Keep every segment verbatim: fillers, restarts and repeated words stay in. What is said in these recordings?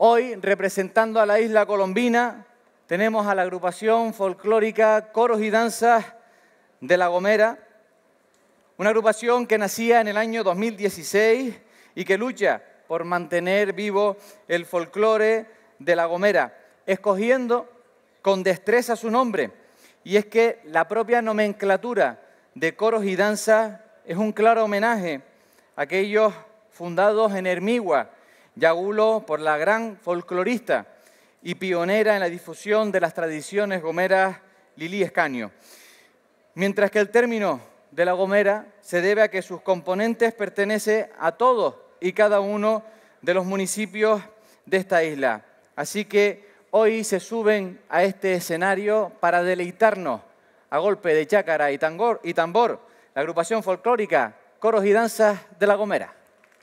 Hoy, representando a la isla colombina, tenemos a la agrupación folclórica Coros y Danzas de La Gomera, una agrupación que nacía en el año dos mil dieciséis y que lucha por mantener vivo el folclore de La Gomera, escogiendo con destreza su nombre. Y es que la propia nomenclatura de Coros y Danzas es un claro homenaje a aquellos fundados en Hermigua, Yagulo, por la gran folclorista y pionera en la difusión de las tradiciones gomeras Lili Escaño. Mientras que el término de La Gomera se debe a que sus componentes pertenecen a todos y cada uno de los municipios de esta isla. Así que hoy se suben a este escenario para deleitarnos a golpe de chácara y tambor, y tambor la agrupación folclórica Coros y Danzas de La Gomera.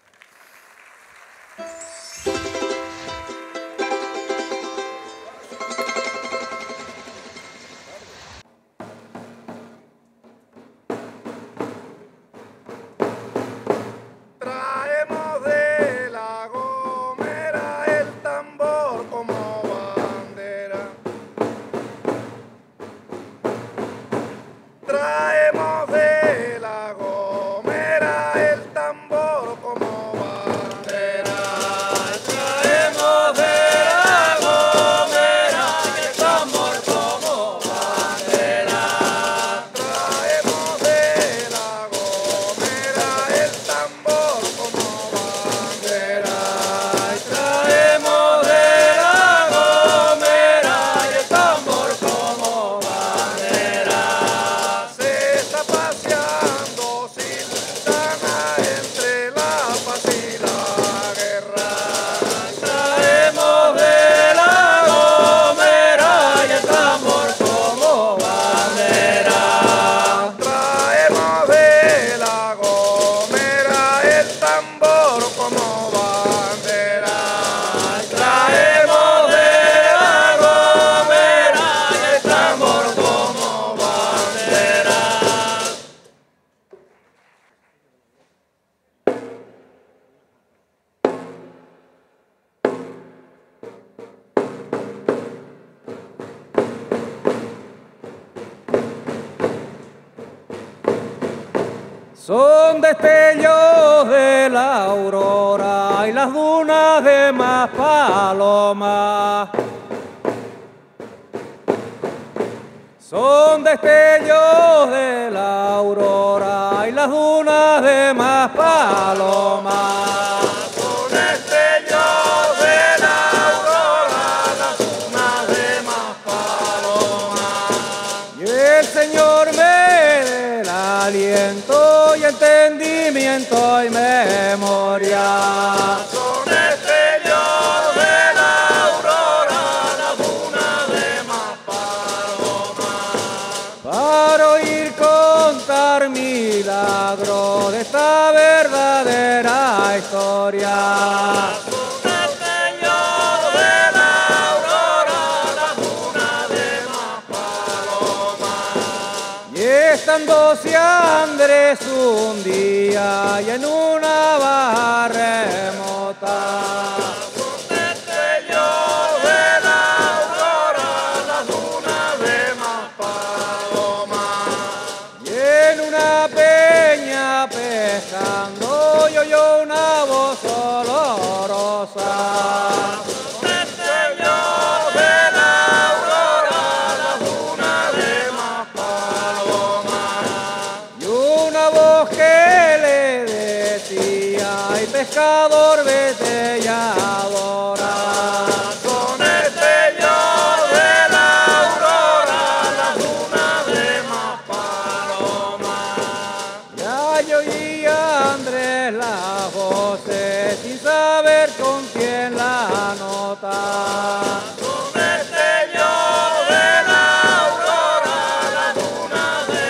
Son destellos de la aurora y las dunas de Maspalomas. Son destellos de la aurora y las dunas de Maspalomas. Son destellos de la aurora, las dunas de Maspalomas. Y el Señor me dé el aliento y entendimiento y memoria. Son destellos de la aurora, las dunas de Maspalomas. Para oír contar milagros de esta verdadera historia. Son destellos de la aurora, las dunas de Maspalomas. Y estando si Andrés un día y en una baja remota. Son destellos de la aurora, las dunas de Maspalomas. Y en una peña pescando yo oyó una voz olorosa. Son destellos de la aurora, las dunas de Maspalomas. Y una voz que le decía, ay pescador, vete y adora. Son destellos de la aurora, las dunas de Maspalomas. Ya yo oía a Andrés las voces sin saber con quién la nota. Son destellos de la aurora, las dunas de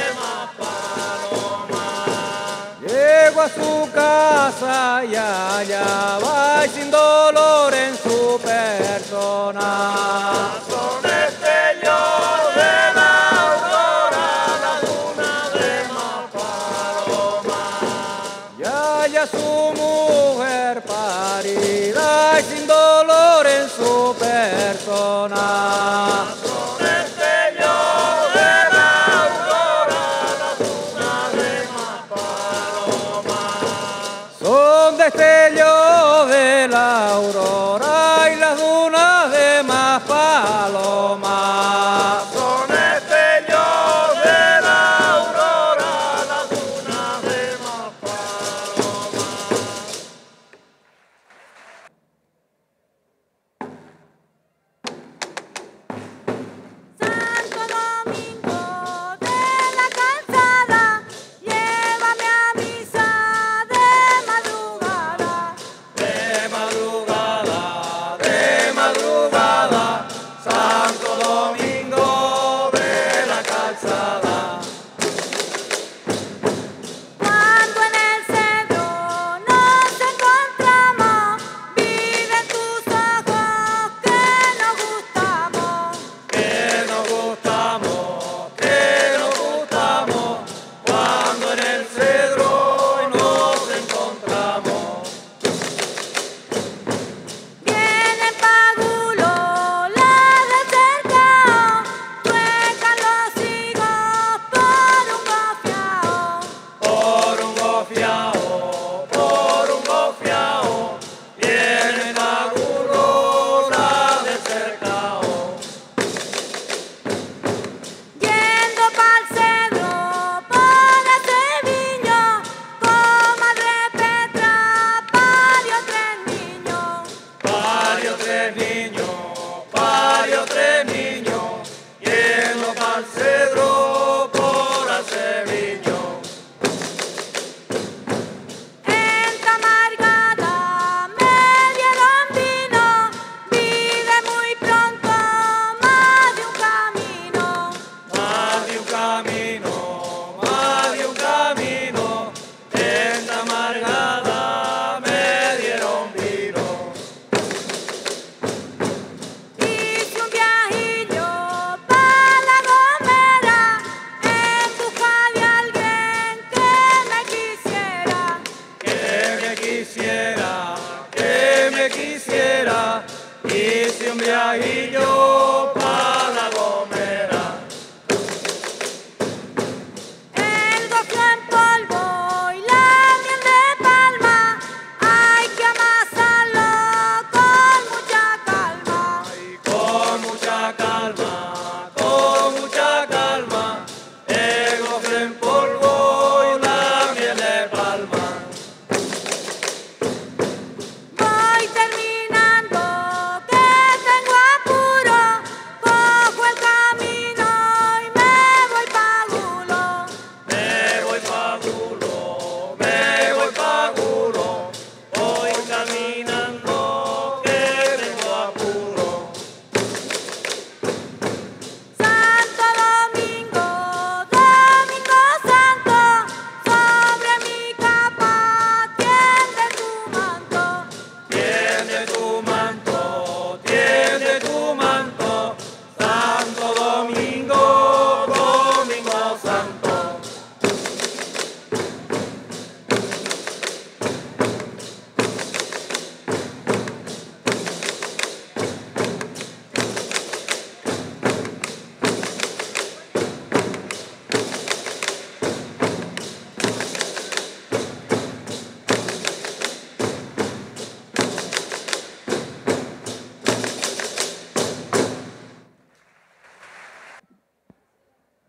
Maspalomas. Llego a su casa y allá va y sin dolor en su persona. Son destellos de la aurora, las dunas de Maspalomas. Y allá su mujer parida y sin dolor en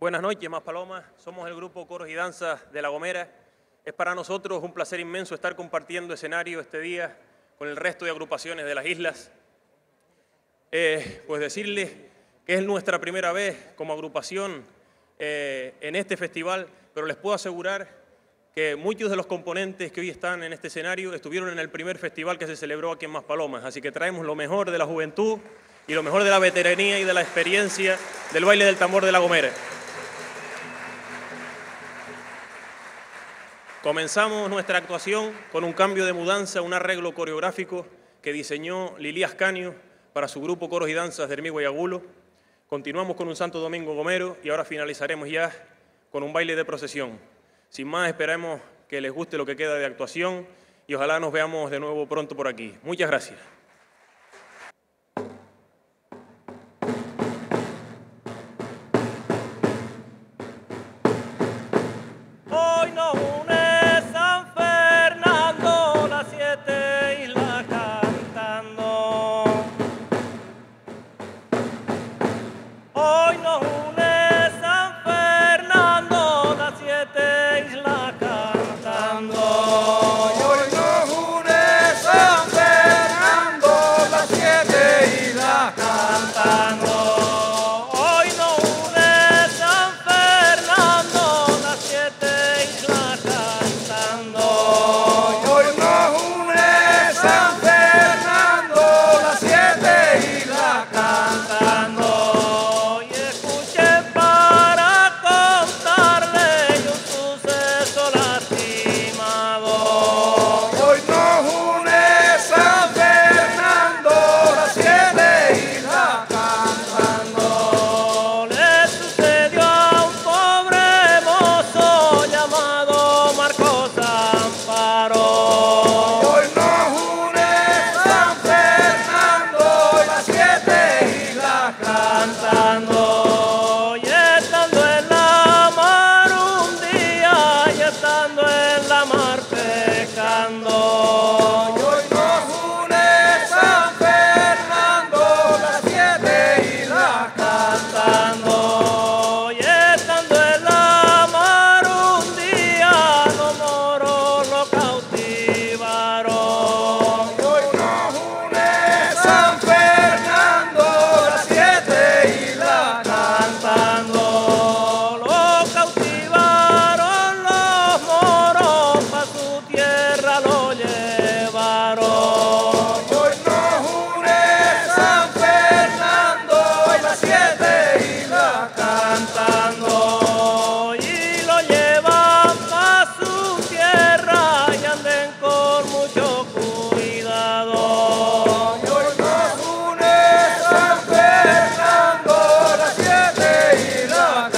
Buenas noches, Maspalomas. Somos el grupo Coros y Danzas de La Gomera. Es para nosotros un placer inmenso estar compartiendo escenario este día con el resto de agrupaciones de las islas. Eh, pues decirles que es nuestra primera vez como agrupación eh, en este festival, pero les puedo asegurar que muchos de los componentes que hoy están en este escenario estuvieron en el primer festival que se celebró aquí en Maspalomas, así que traemos lo mejor de la juventud y lo mejor de la veteranía y de la experiencia del baile del tambor de La Gomera. Comenzamos nuestra actuación con un cambio de mudanza, un arreglo coreográfico que diseñó Lili Ascanio para su grupo Coros y Danzas de Hermigua y Agulo. Continuamos con un Santo Domingo Gomero y ahora finalizaremos ya con un baile de procesión. Sin más, esperamos que les guste lo que queda de actuación y ojalá nos veamos de nuevo pronto por aquí. Muchas gracias. Hoy nos une San Fernando, las siete islas cantando. Hoy nos une San Fernando, las siete islas cantando. Hoy nos une San Fernando, las siete islas Cantando. Hoy nos une San Fernando, las siete islas cantando. Hoy nos une San Fernando, las siete islas Cantando. Y escuchen para contarles un suceso lastimado. Hoy nos une San Fernando, las siete islas Cantando. Le sucedió a un pobre mozo llamado Marcos Amparo. Hoy nos une San Fernando, las siete islas Cantando. Y estando en la mar un día, y estando en la mar pescando. Hoy nos une San Fernando, las siete islas Cantando. Y estando en la mar un día, los moros lo cautivaron. Hoy nos une San Fernando, las siete islas Cantando. Lo cautivaron los moros, pa' su tierra lo llevaron. Hoy nos une San Fernando, las siete islas Cantando. Y lo llevan pa' su tierra y anden con mucho cuidado. Hoy nos une San Fernando, las siete islas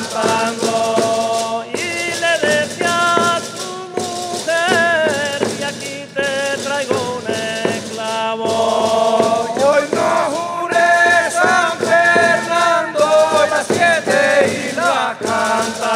Cantando. Y le decía a su mujer, y aquí te traigo un esclavo. Hoy nos une San Fernando, las siete islas Cantando.